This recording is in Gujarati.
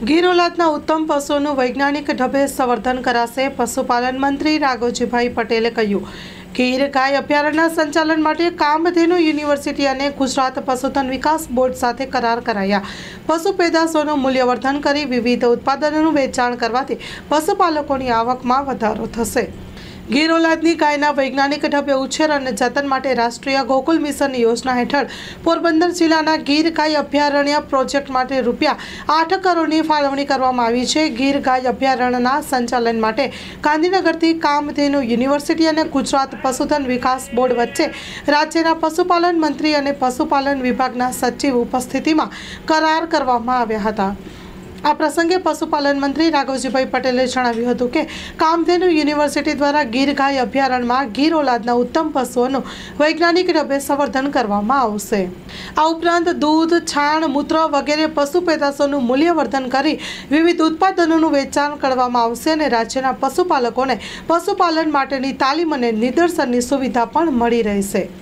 ગીર ઓલાદના ઉત્તમ પશુઓનું વૈજ્ઞાનિક ઢબે સંવર્ધન કરાશે। પશુપાલન મંત્રી રાઘવજીભાઈ પટેલે કહ્યું, ગીર ગાય અભયારણ્યના સંચાલન માટે કામધેનુ યુનિવર્સિટી અને ગુજરાત પશુધન વિકાસ બોર્ડ સાથે કરાર કરાયા। પશુ પેદાશોનું મૂલ્યવર્ધન કરી વિવિધ ઉત્પાદનોનું વેચાણ કરવાથી પશુપાલકોની આવકમાં વધારો થશે। ગીર ઓલાદની ગાયના વૈજ્ઞાનિક ઢબે ઉછેર અને જતન માટે રાષ્ટ્રીય ગોકુલ મિશન યોજના હેઠળ પોરબંદર જિલ્લાના ગીર ગાય અભયારણ્ય પ્રોજેક્ટ માટે ₹8 કરોડની ફાળવણી કરવામાં આવી છે। ગીર ગાય અભયારણ્યના સંચાલન માટે ગાંધીનગરથી કામધેનુ યુનિવર્સિટી અને ગુજરાત પશુધન વિકાસ બોર્ડ વચ્ચે રાજ્યના પશુપાલન મંત્રી અને પશુપાલન વિભાગના સચિવ ઉપસ્થિતિમાં કરાર કરવામાં આવ્યા હતા। આ પ્રસંગે પશુપાલન મંત્રી રાઘવજીભાઈ પટેલે જણાવ્યું હતું કે કામધેનુ યુનિવર્સિટી દ્વારા ગીર ગાય અભયારણ્યમાં ગીર ઓલાદના ઉત્તમ પશુઓનું વૈજ્ઞાનિક ઢબે સંવર્ધન કરવામાં આવશે। આ ઉપરાંત દૂધ, છાણ, મૂત્ર વગેરે પશુ પેદાશોનું મૂલ્યવર્ધન કરી વિવિધ ઉત્પાદનોનું વેચાણ કરવામાં આવશે અને રાજ્યના પશુપાલકોને પશુપાલન માટેની તાલીમ અને નિદર્શનની સુવિધા પણ મળી રહેશે।